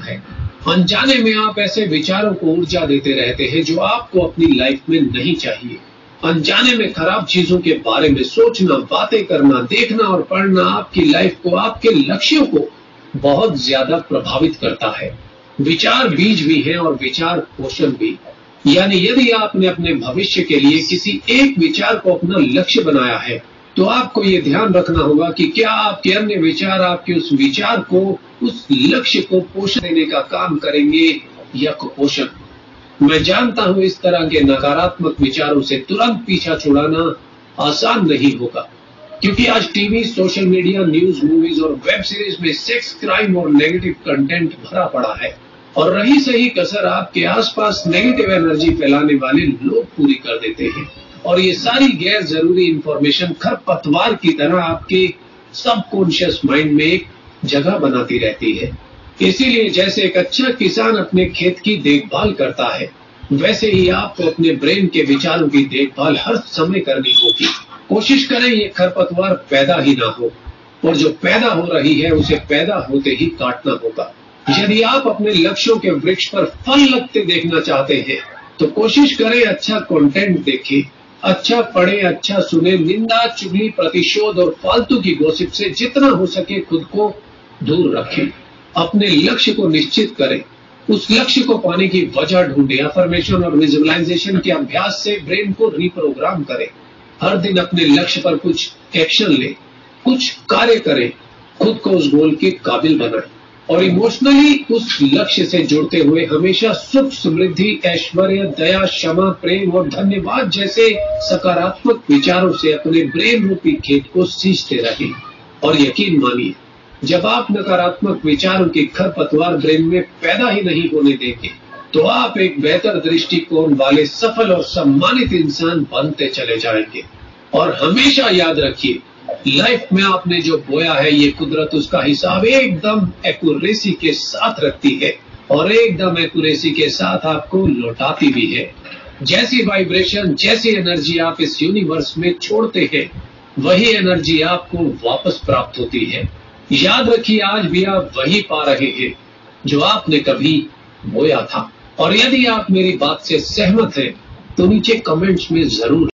है। अनजाने में आप ऐसे विचारों को ऊर्जा देते रहते हैं जो आपको अपनी लाइफ में नहीं चाहिए। अनजाने में खराब चीजों के बारे में सोचना, बातें करना, देखना और पढ़ना आपकी लाइफ को, आपके लक्ष्यों को बहुत ज्यादा प्रभावित करता है। विचार बीज भी है और विचार पोषण भी। यानी यदि आपने अपने भविष्य के लिए किसी एक विचार को अपना लक्ष्य बनाया है, तो आपको ये ध्यान रखना होगा कि क्या आपके अन्य विचार आपके उस विचार को, उस लक्ष्य को पोषण देने का काम करेंगे या कुपोषण। मैं जानता हूं इस तरह के नकारात्मक विचारों से तुरंत पीछा छुड़ाना आसान नहीं होगा, क्योंकि आज TV, social media, news, movies और वेब सीरीज में सेक्स, क्राइम और नेगेटिव कंटेंट भरा पड़ा है। और रही सही कसर आपके आसपास नेगेटिव एनर्जी फैलाने वाले लोग पूरी कर देते हैं। और ये सारी गैर जरूरी इंफॉर्मेशन खरपतवार की तरह आपके सबकॉन्शियस माइंड में एक जगह बनाती रहती है। इसीलिए जैसे एक अच्छा किसान अपने खेत की देखभाल करता है, वैसे ही आपको अपने ब्रेन के विचारों की देखभाल हर समय करनी होगी। कोशिश करें ये खरपतवार पैदा ही ना हो, और जो पैदा हो रही है उसे पैदा होते ही काटना होगा। यदि आप अपने लक्ष्यों के वृक्ष पर फल लगते देखना चाहते हैं, तो कोशिश करें अच्छा कंटेंट देखें, अच्छा पढ़े, अच्छा सुने, निंदा, चुगली, प्रतिशोध और फालतू की गॉसिप से जितना हो सके खुद को दूर रखें। अपने लक्ष्य को निश्चित करें, उस लक्ष्य को पाने की वजह ढूंढें। अफर्मेशन और विजुअलाइजेशन के अभ्यास से ब्रेन को रिप्रोग्राम करें। हर दिन अपने लक्ष्य पर कुछ एक्शन लें, कुछ कार्य करें, खुद को उस गोल के काबिल बनाएं और इमोशनली उस लक्ष्य से जुड़ते हुए हमेशा सुख, समृद्धि, ऐश्वर्य, दया, क्षमा, प्रेम और धन्यवाद जैसे सकारात्मक विचारों से अपने ब्रेन रूपी खेत को सींचते रहें। और यकीन मानिए, जब आप नकारात्मक विचारों की खरपतवार ब्रेन में पैदा ही नहीं होने देंगे, तो आप एक बेहतर दृष्टिकोण वाले, सफल और सम्मानित इंसान बनते चले जाएंगे। और हमेशा याद रखिए, लाइफ में आपने जो बोया है, ये कुदरत उसका हिसाब एकदम एक्यूरेसी के साथ रखती है और एकदम एक्यूरेसी के साथ आपको लौटाती भी है। जैसी वाइब्रेशन, जैसी एनर्जी आप इस यूनिवर्स में छोड़ते हैं, वही एनर्जी आपको वापस प्राप्त होती है। याद रखिए, आज भी आप वही पा रहे हैं जो आपने कभी बोया था। और यदि आप मेरी बात से सहमत हैं, तो नीचे कमेंट्स में जरूर